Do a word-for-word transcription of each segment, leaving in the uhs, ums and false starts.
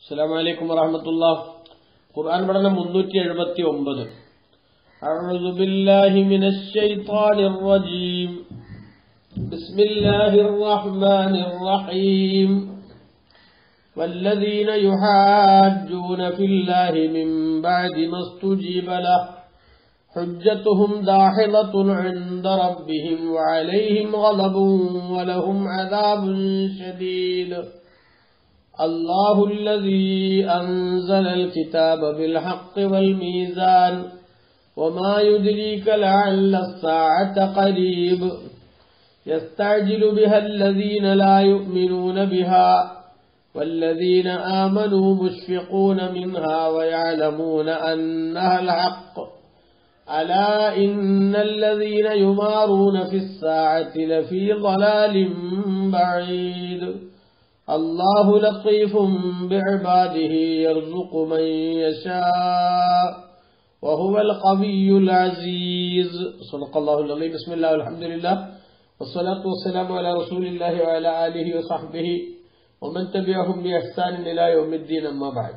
السلام عليكم ورحمة الله. قرآن بدنا മുന്നൂറ്റി എഴുപത്തി ഒമ്പത്. أعوذ بالله من الشيطان الرجيم. بسم الله الرحمن الرحيم. والذين يحاجون في الله من بعد ما استجيب له حجتهم داحضة عند ربهم وعليهم غضب ولهم عذاب شديد. الله الذي أنزل الكتاب بالحق والميزان وما يدريك لعل الساعة قريب يستعجل بها الذين لا يؤمنون بها والذين آمنوا مشفقون منها ويعلمون أنها الحق ألا إن الذين يمارون في الساعة لفي ضلال بعيد. الله لطيف بعباده يرزق من يشاء وهو القوي العزيز. صدق الله العظيم. بسم الله والحمد لله والصلاة والسلام على رسول الله وعلى آله وصحبه ومن تبعهم بإحسان إلى يوم الدين. أما بعد.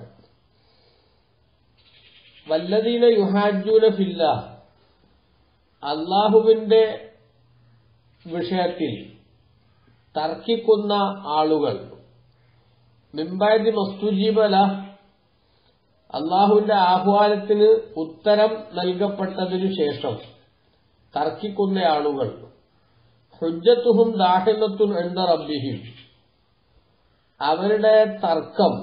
والذين يحاجون في الله. അല്ലാഹുവിന്റെ വിഷയത്തിൽ തർക്കിക്കുന്ന ആളുകൾ മിമ്പഅദി മസ്തുജീബ ലഹ് അല്ലാഹുവിന്റെ ആഹ്വാനത്തിന് ഉത്തരം നൽകപ്പെട്ടതിനു ശേഷം തർക്കിക്കുന്ന ആളുകൾ ഹുജ്ജത്തുഹും ദാഹിലത്തുൻ ഇൻദ റബ്ബിഹിം, അവരുടെ തർക്കം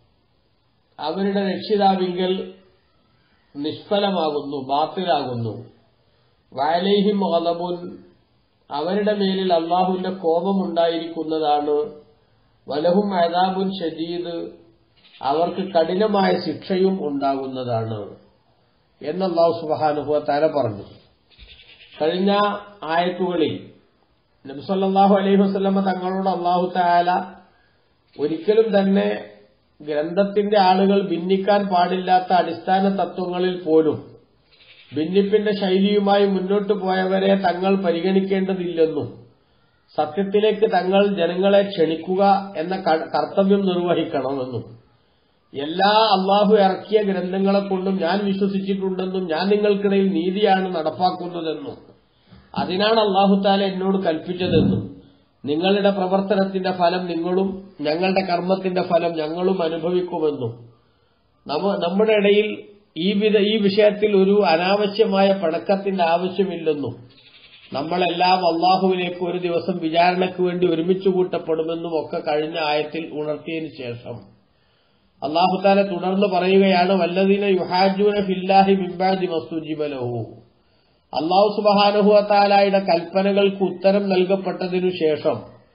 അവരുടെ രക്ഷിതാവിങ്കൽ നിഷ്ഫലമാകുന്നു, ബാത്തിലാകുന്നു. വഅലൈഹിം ഗളബുൻ, അവരുടെ മേലിൽ അല്ലാഹുവിന്റെ കോപമുണ്ടായിരിക്കുന്നതാണ്. വലഹും അദാബുൻ ശദീദ്, അവർക്ക് കഠിനമായ ശിക്ഷയും ഉണ്ടാകുന്നതാണ് എന്ന് അല്ലാഹു സുബ്ഹാനഹു വ തആല പറഞ്ഞു. കഴിഞ്ഞ ആയത്തുകളിൽ നബി സല്ലല്ലാഹു അലൈഹി വസല്ലമ തങ്ങളോട് അല്ലാഹു തആല ഒരിക്കലും തന്നെ ഗ്രന്ഥത്തിന്റെ ആളുകൾ ഭിന്നിക്കാൻ പാടില്ലാത്ത അടിസ്ഥാന തത്വങ്ങളിൽ പോലും ഭിന്നിപ്പിന്റെ ശൈലിയുമായി മുന്നോട്ടു പോയവരെ തങ്ങൾ പരിഗണിക്കേണ്ടതില്ലെന്നും സത്യത്തിലേക്ക് തങ്ങൾ ജനങ്ങളെ ക്ഷണിക്കുക എന്ന കർത്തവ്യം നിർവഹിക്കണമെന്നും എല്ലാ അള്ളാഹു ഇറക്കിയ ഗ്രന്ഥങ്ങളെ കൊണ്ടും ഞാൻ വിശ്വസിച്ചിട്ടുണ്ടെന്നും ഞാൻ നിങ്ങൾക്കിടയിൽ നീതിയാണ് നടപ്പാക്കുന്നതെന്നും അതിനാണ് അല്ലാഹു തആല എന്നോട് കൽപ്പിച്ചതെന്നും നിങ്ങളുടെ പ്രവർത്തനത്തിന്റെ ഫലം നിങ്ങളും ഞങ്ങളുടെ കർമ്മത്തിന്റെ ഫലം ഞങ്ങളും അനുഭവിക്കുമെന്നും നമ്മുടെ ഇടയിൽ ഈ വിധ ഈ വിഷയത്തിൽ ഒരു അനാവശ്യമായ പടക്കത്തിന്റെ ആവശ്യമില്ലെന്നും നമ്മളെല്ലാം അള്ളാഹുവിലേക്ക് ഒരു ദിവസം വിചാരണയ്ക്ക് വേണ്ടി ഒരുമിച്ച് കൂട്ടപ്പെടുമെന്നും ഒക്കെ കഴിഞ്ഞ ആയത്തിൽ ഉണർത്തിയതിനു ശേഷം അല്ലാഹു തആല തുടർന്ന് പറയുകയാണ്, വല്ലദീന യുഹാജൂന ഫില്ലാഹി മിൻ ബഅദി മസ്തുജിബ ലഹു. അല്ലാഹു സുബ്ഹാനഹു വ തആലയുടെ കൽപ്പനകൾക്ക് ഉത്തരം നൽകപ്പെട്ടതിനു ശേഷം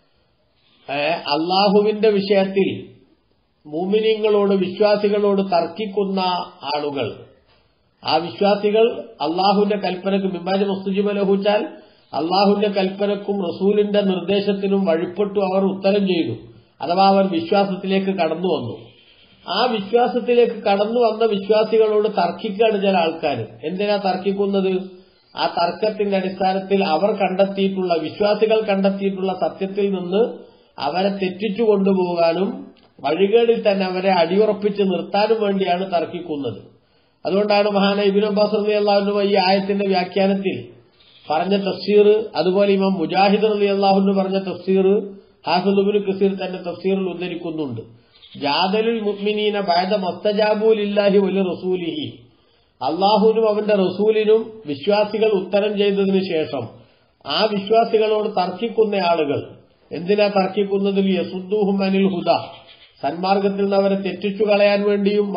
അള്ളാഹുവിന്റെ വിഷയത്തിൽ മുഅ്മിനീങ്ങളോട് വിശ്വാസികളോട് തർക്കിക്കുന്ന ആളുകൾ, ആ വിശ്വാസികൾ അള്ളാഹുവിന്റെ കൽപ്പനക്ക് മിമ്പാജ് മസ്തുജിബ ലഹുച്ചാൽ അള്ളാഹുവിന്റെ കൽപ്പനക്കും റസൂലിന്റെ നിർദ്ദേശത്തിനും വഴിപ്പെട്ടു അവർ ഉത്തരം ചെയ്തു, അഥവാ അവർ വിശ്വാസത്തിലേക്ക് കടന്നു വന്നു. ആ വിശ്വാസത്തിലേക്ക് കടന്നു വന്ന വിശ്വാസികളോട് തർക്കിക്കുകയാണ് ചില ആൾക്കാർ. എന്തിനാ തർക്കിക്കുന്നത്? ആ തർക്കത്തിന്റെ അടിസ്ഥാനത്തിൽ അവർ കണ്ടെത്തിയിട്ടുള്ള വിശ്വാസികൾ കണ്ടെത്തിയിട്ടുള്ള സത്യത്തിൽ നിന്ന് അവരെ തെറ്റിച്ചു കൊണ്ടുപോകാനും വഴികേടിൽ തന്നെ അവരെ അടിയുറപ്പിച്ച് നിർത്താനും വേണ്ടിയാണ് തർക്കിക്കുന്നത്. അതുകൊണ്ടാണ് മഹാനായ ഇബ്നു അബ്ബാസ് റളിയല്ലാഹു അൻഹു ഈ ആയത്തിന്റെ വ്യാഖ്യാനത്തിൽ പറഞ്ഞ തഫ്സീർ, അതുപോലെ ഇമാം മുജാഹിദ് റളിയല്ലാഹു അൻഹു പറഞ്ഞ തഫ്സീർ ഹാഫിദ് ഇബ്നു കസീർ തന്നെ തഫ്സീറിൽ ഉദ്ധരിക്കുന്നുണ്ട്. ജാദലുൽ മുഅ്മിനീന ബഅദ മസ്തജാബു ലില്ലാഹി വലി റസൂലിഹി, അല്ലാഹുവിനും അവന്റെ റസൂലിനും വിശ്വാസികൾ ഉത്തരം ചെയ്തതിനു ശേഷം ആ വിശ്വാസികളോട് തർക്കിക്കുന്ന ആളുകൾ എന്തിനാ തർക്കിക്കുന്നത്? യസുദ്ദൂഹും അനിൽ ഹുദ, സന്മാർഗത്തിൽ നിന്ന് അവരെ തെറ്റിച്ചു കളയാൻ വേണ്ടിയും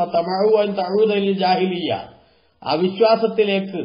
ജാഹിലിയ, അവിശ്വാസത്തിലേക്ക്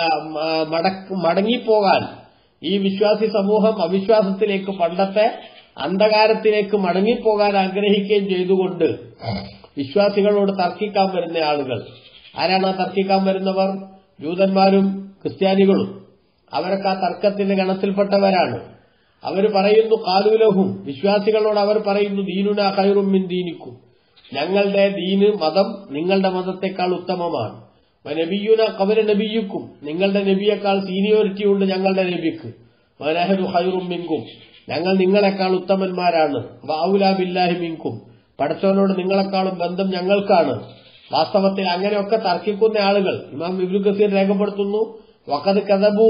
മടങ്ങിപ്പോകാൻ ഈ വിശ്വാസി സമൂഹം അവിശ്വാസത്തിലേക്ക് പണ്ടത്തെ അന്ധകാരത്തിലേക്ക് മടങ്ങിപ്പോകാൻ ആഗ്രഹിക്കുകയും ചെയ്തുകൊണ്ട് വിശ്വാസികളോട് തർക്കിക്കാൻ വരുന്ന ആളുകൾ ആരാണ്? ആ തർക്കിക്കാൻ വരുന്നവർ ജൂതന്മാരും ക്രിസ്ത്യാനികളും. അവരൊക്കെ ആ തർക്കത്തിന്റെ ഗണത്തിൽപ്പെട്ടവരാണ്. അവർ പറയുന്നു ഖാലൂലഹും, വിശ്വാസികളോട് അവർ പറയുന്നു, ദീനുനാ ഖൈറും മിൻ ദീനിക്കും, ഞങ്ങളുടെ ദീന് മതം നിങ്ങളുടെ മതത്തെക്കാൾ ഉത്തമമാണ്. വനബിയുനാ ഖബല നബിയുക്കും, നിങ്ങളുടെ നബിയേക്കാൾ സീനിയോറിറ്റി ഉണ്ട് ഞങ്ങളുടെ നബിക്ക്. വനഹനു ഖൈറും മിൻകും, ഞങ്ങൾ നിങ്ങളെക്കാൾ ഉത്തമന്മാരാണ്. വഔലാ ബില്ലാഹി മിൻകും, പടച്ചവനോട് നിങ്ങളെക്കാളും ബന്ധം ഞങ്ങൾക്കാണ്. വാസ്തവത്തിൽ അങ്ങനെയൊക്കെ തർക്കിക്കുന്ന ആളുകൾ ഇമാം ഇബ്നു കസീർ രേഖപ്പെടുത്തുന്നു, വഖദ് കദബു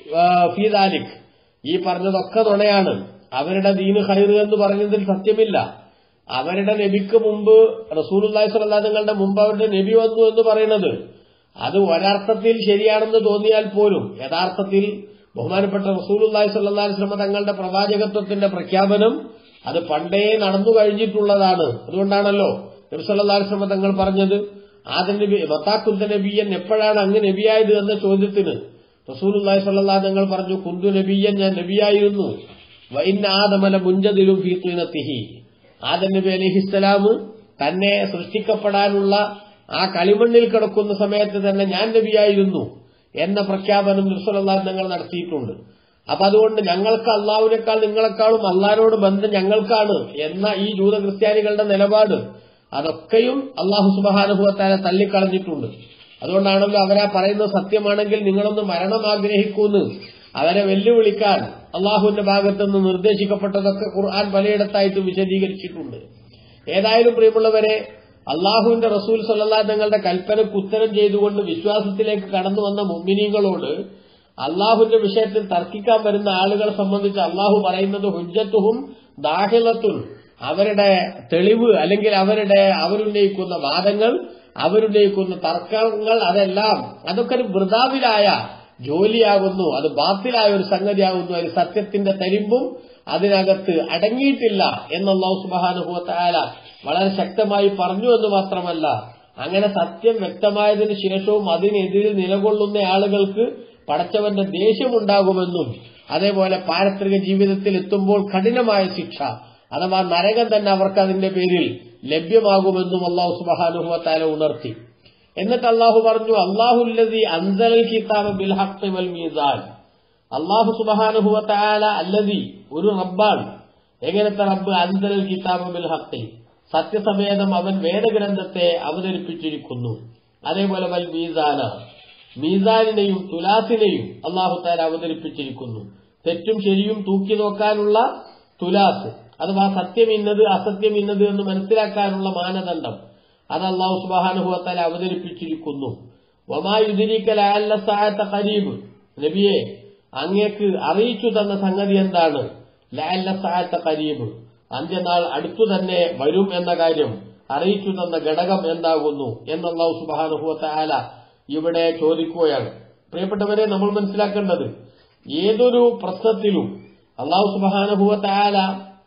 ഫീ ദാലിക്, ഈ പറഞ്ഞതൊക്കെ നുണയാണ്. അവരുടെ ദീന് ഖൈർ എന്ന് പറഞ്ഞതിൽ സത്യമില്ല. അവരുടെ നബിക്ക് മുമ്പ് റസൂലുള്ളാഹി സ്വല്ലല്ലാഹു അലൈഹി വസല്ലമയുടെ മുമ്പ് അവരുടെ നബി വന്നു എന്ന് പറയുന്നത് അത് ഒരർത്ഥത്തിൽ ശരിയാണെന്ന് തോന്നിയാൽ പോലും യഥാർത്ഥത്തിൽ ബഹുമാനപ്പെട്ട റസൂലുള്ളാഹി സ്വല്ലല്ലാഹു അലൈഹി വസല്ലം തങ്ങളുടെ പ്രവാചകത്വത്തിന്റെ പ്രഖ്യാപനം അത് പണ്ടേ നടന്നു കഴിഞ്ഞിട്ടുള്ളതാണ്. അതുകൊണ്ടാണല്ലോ നബി സല്ലല്ലാഹു അലൈഹി വസല്ലം തങ്ങൾ പറഞ്ഞത്, ആദം നബി മത്താ കുന്ത നബിയൻ, എപ്പോഴാണ് അങ്ങ് നബിയായത് എന്ന ചോദ്യത്തിന് റസൂലുള്ളാഹി സ്വല്ലല്ലാഹു അലൈഹി വസല്ലം തങ്ങൾ പറഞ്ഞു, കുന്തു നബിയൻ, ഞാൻ നബിയായിരുന്നു. വഇന്ന ആദമല മുൻജദിലും ഫീ ത്വീനത്തിഹി, ആദം നബി അലൈഹിസ്സലാം തന്നെ സൃഷ്ടിക്കപ്പെടാനുള്ള ആ കളിമണ്ണിൽ കിടക്കുന്ന സമയത്ത് തന്നെ ഞാൻ നബിയായിരുന്നു എന്ന പ്രഖ്യാപനം നബി സല്ലല്ലാഹു അലൈഹി വസല്ലം തങ്ങൾ നടത്തിയിട്ടുണ്ട്. അപ്പൊ അതുകൊണ്ട് ഞങ്ങൾക്ക് അള്ളാഹുവിനേക്കാൾ നിങ്ങളെക്കാളും അള്ളാഹിനോട് ബന്ധം ഞങ്ങൾക്കാണ് എന്ന ഈ ജൂത ക്രിസ്ത്യാനികളുടെ നിലപാട് അതൊക്കെയും അള്ളാഹു സുബ്ഹാനഹു വ തആല തള്ളിക്കളഞ്ഞിട്ടുണ്ട്. അതുകൊണ്ടാണല്ലോ അവരാ പറയുന്നത് സത്യമാണെങ്കിൽ നിങ്ങളൊന്ന് മരണം ആഗ്രഹിക്കൂന്ന് അവരെ വെല്ലുവിളിക്കാൻ അള്ളാഹുവിന്റെ ഭാഗത്തുനിന്ന് നിർദ്ദേശിക്കപ്പെട്ടതൊക്കെ ഖുർആൻ പലയിടത്തായിട്ട് വിശദീകരിച്ചിട്ടുണ്ട്. ഏതായാലും പ്രിയമുള്ളവരെ, അള്ളാഹുവിന്റെ റസൂൽ സല്ലല്ലാഹു അലൈഹി തങ്ങളുടെ കൽപ്പനയ്ക്ക് ഉത്തരം ചെയ്തുകൊണ്ട് വിശ്വാസത്തിലേക്ക് കടന്നു വന്ന മുഅ്മിനീങ്ങളോട് അള്ളാഹുവിന്റെ വിഷയത്തിൽ തർക്കിക്കാൻ വരുന്ന ആളുകളെ സംബന്ധിച്ച് അള്ളാഹു പറയുന്നത് ഹുജ്ജത്തുഹും ദാഹിലത്തുൻ, അവരുടെ തെളിവ് അല്ലെങ്കിൽ അവരുടെ അവരുന്നയിക്കുന്ന വാദങ്ങൾ, അവരുന്നയിക്കുന്ന തർക്കങ്ങൾ, അതെല്ലാം അതൊക്കെ ഒരു വൃഥാവിലായ ജോലിയാകുന്നു, അത് ബാത്തിലായ ഒരു സംഗതിയാകുന്നു. അതിൽ സത്യത്തിന്റെ തരിമ്പും അതിനകത്ത് അടങ്ങിയിട്ടില്ല എന്ന് അല്ലാഹു സുബ്ഹാനഹു വ തആല വളരെ ശക്തമായി പറഞ്ഞു എന്ന് മാത്രമല്ല, അങ്ങനെ സത്യം വ്യക്തമായതിനു ശേഷവും അതിനെതിരെ നിലകൊള്ളുന്ന ആളുകൾക്ക് പടച്ചവന്റെ ദേഷ്യമുണ്ടാകുമെന്നും അതേപോലെ പാരത്രിക ജീവിതത്തിൽ എത്തുമ്പോൾ കഠിനമായ ശിക്ഷ അഥവാ നരകം തന്നെ അവർക്ക് അതിന്റെ പേരിൽ ലഭ്യമാകുമെന്നും അല്ലാഹു സുബ്ഹാനഹു വ തആല ഉണർത്തി. എന്നിട്ട് അല്ലാഹു പറഞ്ഞു, അല്ലാഹുല്ലദീ അൻസലൽ കിതാബ ബിൽ ഹഖ് വൽ മീസാൻ. അല്ലാഹു സുബ്ഹാനഹു വ തആല അല്ലദീ, ഒരു റബ്ബാണ്. എങ്ങനത്തെ റബ്ബ്? അൻസലൽ കിതാബ ബിൽ ഹഖ്, സത്യസമേതം അവൻ വേദഗ്രന്ഥത്തെ അവതരിപ്പിച്ചിരിക്കുന്നു. അതേപോലെ വൽ മീസാന, മീസാനിനെയും തുലാസിനെയും അല്ലാഹു തആല അവതരിപ്പിച്ചിരിക്കുന്നു. തെറ്റും ശരിയും തൂക്കി നോക്കാനുള്ള തുലാസ്, അഥവാ സത്യം ഇന്നത് അസത്യം ഇന്നത് എന്ന് മനസ്സിലാക്കാനുള്ള മാനദണ്ഡം, അത് അല്ലാഹു സുബ്ഹാനഹു വ തആല അവതരിപ്പിച്ചിരിക്കുന്നു. വമാ യുദ്രീക ലഅല്ല സഅത ഖരീബ്, നബിയെ അങ്ങേക്ക് അറിയിച്ചു തന്ന സംഗതി എന്താണ്? ലഅല്ല സഅത ഖരീബ്, അന്ത്യനാൾ അടുത്തു തന്നെ വരും എന്ന കാര്യം അറിയിച്ചു തന്ന ഘടകം എന്താകുന്നു എന്ന് അല്ലാഹു സുബ്ഹാനഹു വ തആല ഇവിടെ ചോദിക്കുകയാണ്. പ്രിയപ്പെട്ടവരെ, നമ്മൾ മനസ്സിലാക്കേണ്ടത് ഏതൊരു പ്രശ്നത്തിലും അല്ലാഹു സുബ്ഹാനഹു വ തആല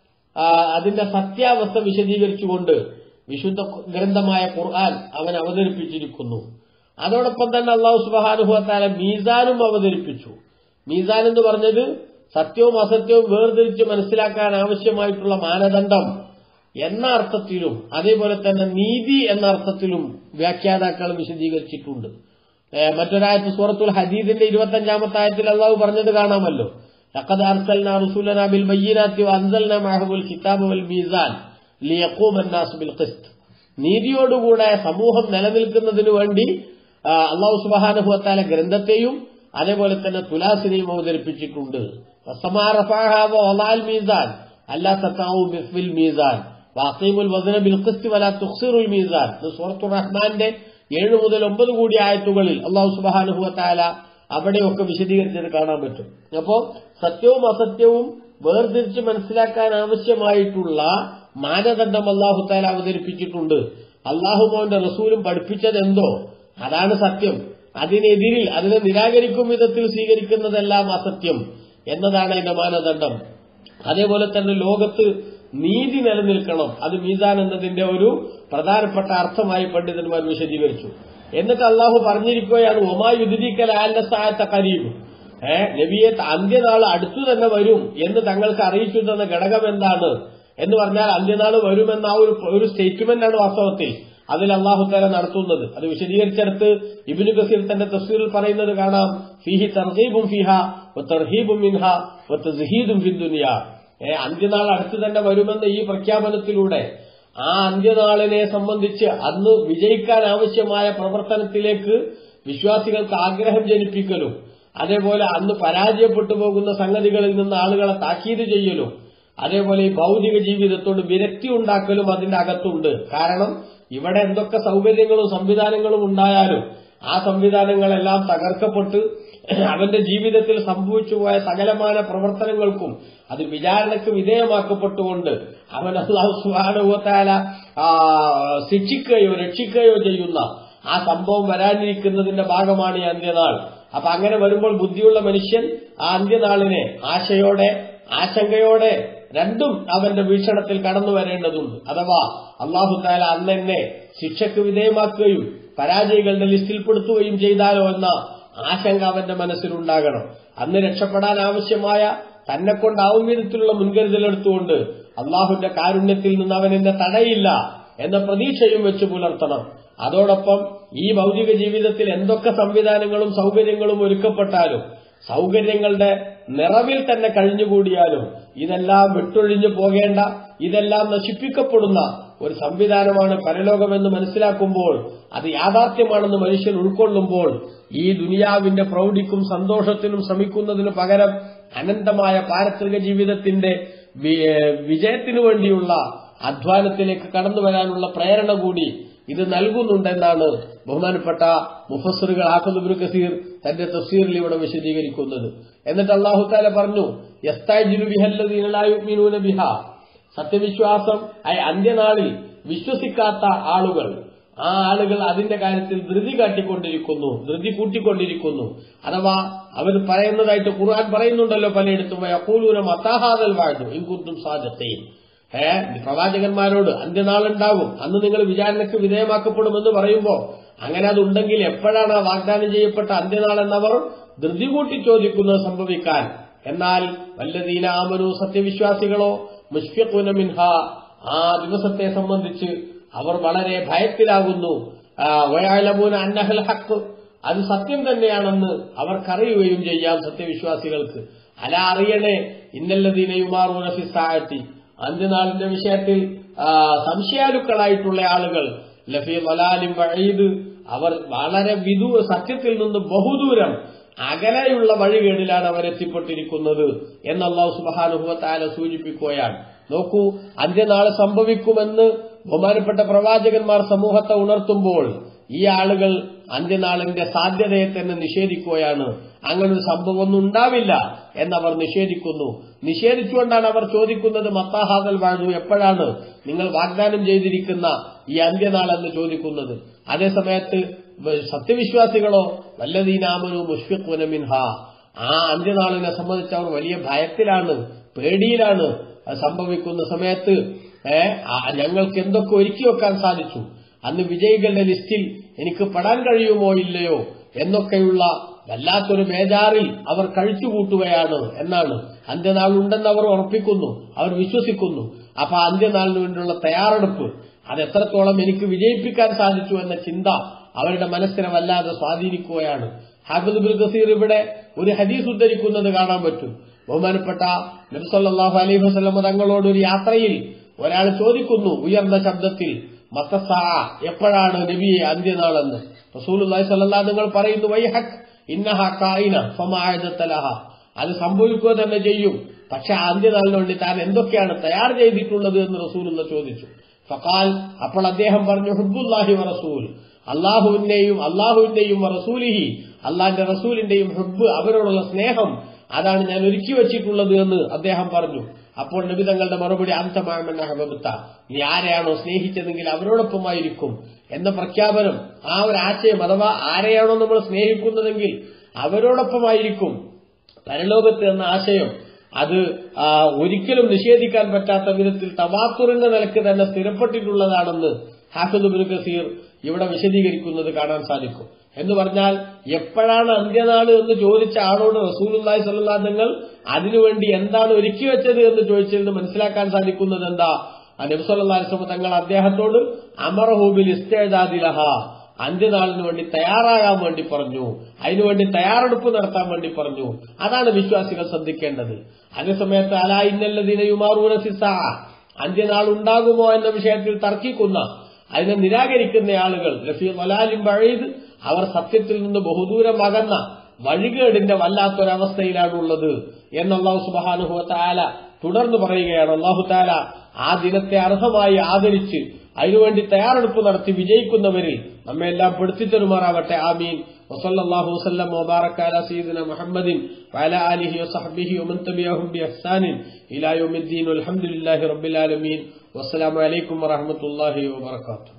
അതിന്റെ സത്യാവസ്ഥ വിശദീകരിച്ചുകൊണ്ട് വിശുദ്ധ ഗ്രന്ഥമായ ഖുർആൻ അവൻ അവതരിപ്പിച്ചിരിക്കുന്നു. അതോടൊപ്പം തന്നെ അല്ലാഹു സുബ്ഹാനഹു വ തആല മീസാനും അവതരിപ്പിച്ചു. മീസാൻ എന്ന് പറഞ്ഞത് സത്യവും അസത്യവും വേർതിരിച്ച് മനസ്സിലാക്കാൻ ആവശ്യമായിട്ടുള്ള മാനദണ്ഡം എന്ന അർത്ഥത്തിലും അതേപോലെ തന്നെ നീതി എന്ന അർത്ഥത്തിലും വ്യാഖ്യാതാക്കൾ വിശദീകരിച്ചിട്ടുണ്ട്. മറ്റൊരായത്ത് സൂറത്തുൽ ഹദീദിന്റെ ഇരുപത്തഞ്ചാമത്തെ ആയത്തിൽ അല്ലാഹു പറഞ്ഞത് കാണാമല്ലോ, ലഖദ് അർസൽനാ റസൂലനാ ബിൽ ബയ്യിനാത്തി വഅൻസൽനാ മഅഹുൽ കിതാബ വൽ മീസാൻ ലിയഖൂമ അന്നാസു ബിൽ ഖിസ്ത്. നീതിയോടുകൂടെ സമൂഹം നിലനിൽക്കുന്നതിനു വേണ്ടി അല്ലാഹു സുബ്ഹാനഹു വ തആല ഗ്രന്ഥത്തെയും അതേപോലെ തന്നെ തുലാസിനെയും അവതരിപ്പിച്ചിട്ടുണ്ട്. വസമാ റഫഅഹാ വവളഅൽ മീസാൻ അല്ലാ തതഉ ബിൽ മീസാൻ വഅഖീമുൽ വസ്ന ബിൽ ഖിസ്ത് വലാ തുഖ്സിറുൽ മീസാൻ. സൂറത്തുർ റഹ്മാന്റെ ഏഴ് മുതൽ ഒമ്പത് കൂടി ആയത്തുകളിൽ അല്ലാഹു സുബ്ഹാനഹു വ തആല അവിടെയൊക്കെ വിശദീകരിച്ചത് കാണാൻ പറ്റും. അപ്പോ സത്യവും അസത്യവും വേർതിരിച്ച് മനസ്സിലാക്കാൻ ആവശ്യമായിട്ടുള്ള മാനദണ്ഡം അല്ലാഹു തആല അവതരിപ്പിച്ചിട്ടുണ്ട്. അല്ലാഹുവിന്റെ റസൂലും പഠിപ്പിച്ചത് എന്തോ അതാണ് സത്യം. അതിനെതിരിൽ അതിനെ നിരാകരിക്കും വിധത്തിൽ സ്വീകരിക്കുന്നതെല്ലാം അസത്യം എന്നതാണ് അതിന്റെ മാനദണ്ഡം. അതേപോലെ തന്നെ ലോകത്ത് നീതി നിലനിൽക്കണം, അത് മീസാൻ എന്നതിന്റെ ഒരു പ്രധാനപ്പെട്ട അർത്ഥമായി പണ്ഡിതന്മാർ വിശദീകരിച്ചു. എന്നിട്ട് അള്ളാഹു പറഞ്ഞിരിക്കുകയാണ്, ഒമാ യുദ്രീക ലഅല്ല സഅത ഖരീബ്, ഏഹ് നബിയെ അന്ത്യനാൾ അടുത്തു തന്നെ വരും എന്ന് തങ്ങൾക്ക് അറിയിച്ചു തന്ന ഘടകം എന്താണ് എന്ന് പറഞ്ഞാൽ അന്ത്യനാൾ വരുമെന്ന ആ ഒരു സ്റ്റേറ്റ്മെന്റ് ആണ് വാസ്തവത്തിൽ അതിൽ അല്ലാഹു തആല നടത്തുന്നത്. അത് വിശദീകരിച്ചെടുത്ത് ഇബ്നു കസീർ തന്റെ തഫ്സീറിൽ പറയുന്നത് കാണാം, ഫീഹി തർഗീബുൻ ഫീഹാ വതർഹീബുൻ മിൻഹാ വതസ്ഹീദുൻ ഫിദ്ദുനിയാ. ഏ അന്ത്യനാൾ അടുത്തു തന്നെ വരുമെന്ന ഈ പ്രഖ്യാപനത്തിലൂടെ ആ അന്ത്യനാളിനെ സംബന്ധിച്ച് അന്ന് വിജയിക്കാൻ ആവശ്യമായ പ്രവർത്തനത്തിലേക്ക് വിശ്വാസികൾക്ക് ആഗ്രഹം ജനിപ്പിക്കലും അതേപോലെ അന്ന് പരാജയപ്പെട്ടു പോകുന്ന സംഗതികളിൽ നിന്ന് ആളുകളെ താക്കീത് ചെയ്യലും അതേപോലെ ഈ ഭൗതിക ജീവിതത്തോട് വിരക്തി ഉണ്ടാക്കലും അതിന്റെ അകത്തുണ്ട്. കാരണം ഇവിടെ എന്തൊക്കെ സൗകര്യങ്ങളും സംവിധാനങ്ങളും ഉണ്ടായാലും ആ സംവിധാനങ്ങളെല്ലാം തകർക്കപ്പെട്ട് അവന്റെ ജീവിതത്തിൽ സംഭവിച്ചുപോയ സകലമായ പ്രവർത്തനങ്ങൾക്കും അത് വിചാരണയ്ക്ക് വിധേയമാക്കപ്പെട്ടുകൊണ്ട് അവൻ അല്ലാഹു സുബ്ഹാനഹു വ തആല ശിക്ഷിക്കുകയോ രക്ഷിക്കുകയോ ചെയ്യുന്ന ആ സംഭവം വരാനിരിക്കുന്നതിന്റെ ഭാഗമാണ് ഈ അന്ത്യനാൾ. അപ്പൊ അങ്ങനെ വരുമ്പോൾ ബുദ്ധിയുള്ള മനുഷ്യൻ ആ അന്ത്യനാളിനെ ആശയോടെ ആശങ്കയോടെ രണ്ടും അവന്റെ വീക്ഷണത്തിൽ കടന്നു വരേണ്ടതുണ്ട്. അഥവാ അല്ലാഹു തആല അന്ന് എന്നെ ശിക്ഷയ്ക്ക് വിധേയമാക്കുകയും പരാജയികളുടെ ലിസ്റ്റിൽപ്പെടുത്തുകയും ചെയ്താലോ എന്ന ആശങ്ക അവന്റെ മനസ്സിലുണ്ടാകണം. അന്ന് രക്ഷപ്പെടാൻ ആവശ്യമായ തന്നെ കൊണ്ടാവും വിധത്തിലുള്ള മുൻകരുതലെടുത്തുകൊണ്ട് അള്ളാഹുവിന്റെ കാരുണ്യത്തിൽ നിന്ന് അവൻ എന്നെ തടയില്ല എന്ന പ്രതീക്ഷയും വെച്ച് പുലർത്തണം. അതോടൊപ്പം ഈ ഭൗതിക ജീവിതത്തിൽ എന്തൊക്കെ സംവിധാനങ്ങളും സൗകര്യങ്ങളും ഒരുക്കപ്പെട്ടാലും സൗകര്യങ്ങളുടെ നിറവിൽ തന്നെ കഴിഞ്ഞുകൂടിയാലും ഇതെല്ലാം വിട്ടൊഴിഞ്ഞു പോകേണ്ട, ഇതെല്ലാം നശിപ്പിക്കപ്പെടുന്ന ഒരു സംവിധാനമാണ് പരലോകമെന്ന് മനസ്സിലാക്കുമ്പോൾ, അത് യാഥാർത്ഥ്യമാണെന്ന് മനുഷ്യൻ ഉൾക്കൊള്ളുമ്പോൾ ഈ ദുനിയാവിന്റെ പ്രൗഢിക്കും സന്തോഷത്തിനും ശ്രമിക്കുന്നതിനു പകരം അനന്തമായ പാരത്രിക ജീവിതത്തിന്റെ വിജയത്തിനു വേണ്ടിയുള്ള അധ്വാനത്തിലേക്ക് കടന്നു വരാനുള്ള പ്രേരണ കൂടി ഇത് നൽകുന്നുണ്ടെന്നാണ് ബഹുമാനപ്പെട്ട മുഫസ്സിറുകൾ ഹാഫിദ് ഇബ്നു കസീർ തന്റെ തഫ്സീറിൽ ഇവിടെ വിശദീകരിക്കുന്നത്. എന്നിട്ട് അല്ലാഹു തആല പറഞ്ഞു, യസ്തഅജിലു ബിഹല്ലദീന ലാ യുഅ്മിനൂന ബിഹാ, സത്യവിശ്വാസം അന്ത്യനാളിൽ വിശ്വസിക്കാത്ത ആളുകൾ, ആ ആളുകൾ അതിന്റെ കാര്യത്തിൽ ധൃതി കാട്ടിക്കൊണ്ടിരിക്കുന്നു, ധൃതി കൂട്ടിക്കൊണ്ടിരിക്കുന്നു. അഥവാ അവർ പറയുന്നതായിട്ട് ഖുർആൻ പറയുന്നുണ്ടല്ലോ പലയിടത്തും, യഖൂലൂന മതാ ഹാദൽ വഅദു ഇൻ കുൻതും സാദിഖീൻ. ഏ പ്രവാചകന്മാരോട് അന്ത്യനാളുണ്ടാകും, അന്ന് നിങ്ങൾ വിചാരണയ്ക്ക് വിധേയമാക്കപ്പെടുമെന്ന് പറയുമ്പോ അങ്ങനെ അതുണ്ടെങ്കിൽ എപ്പോഴാണ് ആ വാഗ്ദാനം ചെയ്യപ്പെട്ട അന്ത്യനാളെന്നവർ ധൃതി കൂട്ടി ചോദിക്കുന്നത് സംഭവിക്കാൻ. എന്നാൽ വല്ലദീന ആമനു, സത്യവിശ്വാസികളോ, മുശ്ഫിഖൂന മിൻഹാ, ആ ദിവസത്തെ സംബന്ധിച്ച് അവർ വളരെ ഭയത്തിലാകുന്നു. വയഅലമൂന അന്നഹൽ ഹഖ്, അത് സത്യം തന്നെയാണെന്ന് അവർക്കറിയുകയും ചെയ്യാം സത്യവിശ്വാസികൾക്ക്. അല അറിയണേ, ഇന്നല്ലദീന യുമാറൂന ഫിസ്സാഅത്തി, അന്ത്യനാളിന്റെ വിഷയത്തിൽ സംശയാലുക്കളായിട്ടുള്ള ആളുകൾ ലഫീ ളലാലിൻ ബഈദ്, അവർ വളരെ വിദൂര സത്യത്തിൽ നിന്ന് ബഹുദൂരം അകലെയുള്ള വഴികേടിലാണ് അവർ എത്തിപ്പെട്ടിരിക്കുന്നത് എന്ന് അല്ലാഹു സുബ്ഹാനഹു വ തആല സൂചിപ്പിക്കുകയാണ്. നോക്കൂ, അന്ത്യനാൾ സംഭവിക്കുമെന്ന് ബഹുമാനപ്പെട്ട പ്രവാചകന്മാർ സമൂഹത്തെ ഉണർത്തുമ്പോൾ ഈ ആളുകൾ അന്ത്യനാളിന്റെ സാധ്യതയെ തന്നെ നിഷേധിക്കുകയാണ്. അങ്ങനൊരു സംഭവമൊന്നും ഉണ്ടാവില്ല എന്നവർ നിഷേധിക്കുന്നു. നിഷേധിച്ചുകൊണ്ടാണ് അവർ ചോദിക്കുന്നത്, മത്താ ഹാദൽ വഅദു, എപ്പോഴാണ് നിങ്ങൾ വാഗ്ദാനം ചെയ്തിരിക്കുന്ന ഈ അന്ത്യനാൾ എന്ന് ചോദിക്കുന്നത്. അതേസമയത്ത് സത്യവിശ്വാസികളോ വല്ലദീന ആമനു മുശ്ഫിഖൂന മിൻഹാ, ആ അന്ത്യനാളിനെ സംബന്ധിച്ച് അവർ വലിയ ഭയത്തിലാണ്, പേടിയിലാണ്. സംഭവിക്കുന്ന സമയത്ത് ഞങ്ങൾക്ക് എന്തൊക്കെ ഒരുക്കി വെക്കാൻ സാധിച്ചു, അന്ന് വിജയികളുടെ ലിസ്റ്റിൽ എനിക്ക് പെടാൻ കഴിയുമോ ഇല്ലയോ എന്നൊക്കെയുള്ള വല്ലാത്തൊരു ബേജാറിൽ അവർ കഴിച്ചുകൂട്ടുകയാണ് എന്നാണ്. അന്ത്യനാൾ ഉണ്ടെന്ന് അവർ ഉറപ്പിക്കുന്നു, അവർ വിശ്വസിക്കുന്നു. അപ്പൊ അന്ത്യനാളിന് വേണ്ടിയുള്ള തയ്യാറെടുപ്പ്, അത് എത്രത്തോളം എനിക്ക് വിജയിപ്പിക്കാൻ സാധിച്ചു എന്ന ചിന്ത അവരുടെ മനസ്സിനെ വല്ലാതെ സ്വാധീനിക്കുകയാണ്. ഹാഫിദ് ഇബ്നു കസീർ ഇവിടെ ഒരു ഹദീസ് ഉദ്ധരിക്കുന്നത് കാണാൻ പറ്റും. ബഹുമാനപ്പെട്ട നബി സല്ലല്ലാഹു അലൈഹി വസല്ലം തങ്ങളോട് ഒരു യാത്രയിൽ ഒരാൾ ചോദിക്കുന്നു ഉയർന്ന ശബ്ദത്തിൽ, മത്തസ്സാ, എപ്പോഴാണ് നബിയെ അന്ത്യനാളെന്ന്. റസൂലുള്ളാഹി സ്വല്ലല്ലാഹു അലൈഹി വസല്ലം പറയുന്നു, വൈഹക് ഇന്നഹ കായിന ഫമാ അഅദത ലഹാ, അത് സംഭവിക്കുക തന്നെ ചെയ്യും, പക്ഷെ അന്ത്യനാളിന് വേണ്ടി താൻ എന്തൊക്കെയാണ് തയ്യാർ ചെയ്തിട്ടുള്ളത് എന്ന് റസൂലുള്ള ചോദിച്ചു. ഫഖാൽ, അപ്പോൾ അദ്ദേഹം പറഞ്ഞു, ഹുബ്ബുല്ലാഹി വ റസൂൽ, അള്ളാഹുവിന്റെയും അള്ളാഹുവിന്റെയും റസൂലിഹി, അള്ളാഹിന്റെ റസൂലിന്റെയും ഹുബ്ബ്, അവരോടുള്ള സ്നേഹം, അതാണ് ഞാൻ ഒരുക്കി വെച്ചിട്ടുള്ളത് എന്ന് അദ്ദേഹം പറഞ്ഞു. അപ്പോൾ നബി തങ്ങളുടെ മറുപടി, അന്തമാമൻ അഹബബ്ത, നീ ആരെയാണോ സ്നേഹിച്ചതെങ്കിൽ അവരോടൊപ്പമായിരിക്കും എന്ന പ്രഖ്യാപനം, ആ ഒരു ആശയം, അഥവാ ആരെയാണോ നമ്മൾ സ്നേഹിക്കുന്നതെങ്കിൽ അവരോടൊപ്പമായിരിക്കും പരലോകത്ത് എന്ന ആശയം, അത് ഒരിക്കലും നിഷേധിക്കാൻ പറ്റാത്ത വിധത്തിൽ തവാത്തുറിന്റെ നിലക്ക് തന്നെ സ്ഥിരപ്പെട്ടിട്ടുള്ളതാണെന്ന് ഹാഫിദ് ഇബ്നു കസീർ ഇവിടെ വിശദീകരിക്കുന്നത് കാണാൻ സാധിക്കും. എന്ന് പറഞ്ഞാൽ എപ്പോഴാണ് അന്ത്യനാള് എന്ന് ചോദിച്ച ആളോട് റസൂലുള്ളാഹി സ്വല്ലല്ലാഹു അലൈഹി വസല്ലം അതിനുവേണ്ടി എന്താണ് ഒരുക്കി വെച്ചത് എന്ന് ചോദിച്ചതിന് മനസ്സിലാക്കാൻ സാധിക്കുന്നത് എന്താ, നബി സല്ലല്ലാഹു അലൈഹി വസല്ലം തങ്ങൾ അദ്ദേഹത്തോട് അമറഹു ബിൽ ഇസ്തിഅദാദി ലഹാ, അന്ത്യനാളിന് വേണ്ടി തയ്യാറാകാൻ വേണ്ടി പറഞ്ഞു, അതിനുവേണ്ടി തയ്യാറെടുപ്പ് നടത്താൻ വേണ്ടി പറഞ്ഞു. അതാണ് വിശ്വാസികൾ ശ്രദ്ധിക്കേണ്ടത്. അതേസമയത്ത് അലാ ഇന്നല്ലദീന യുമാറൂന ഫിസ്സാ, അന്ത്യനാൾ ഉണ്ടാകുമോ എന്ന വിഷയത്തിൽ തർക്കിക്കുന്ന, അതിനെ നിരാകരിക്കുന്ന ആളുകൾ ലഫീ ളലാലിൻ ബഈദ്, അവർ സത്യത്തിൽ നിന്ന് ബഹുദൂരം അകന്ന വഴികേടിന്റെ വല്ലാത്തൊരവസ്ഥയിലാണുള്ളത് എന്ന് അല്ലാഹു സുബ്ഹാനഹു വ തആല തുടർന്ന് പറയുകയാണ്, അല്ലാഹു തആല ആ ദിനത്തെ അർഹമായി ആദരിച്ച് അതിനുവേണ്ടി തയ്യാറെടുപ്പ് നടത്തി വിജയിക്കുന്നവരിൽ നമ്മെല്ലാം പെടുത്തിത്തരുമാറാവട്ടെ. ആമീൻ. വസല്ലല്ലാഹു വസല്ലം വബാറക അലാ സയ്യിദിന മുഹമ്മദിൻ വഅലാ ആലിഹി വസഹ്ബിഹി വമൻ തബിഅഹും ബിഇഹ്സാനിൻ ഇലാ യൗമിദ്ദീൻ. വൽഹംദുലില്ലാഹി റബ്ബിൽ ആലമീൻ. വസ്സലാമു അലൈക്കും വറഹ്മത്തുള്ളാഹി വബറകാതുഹു.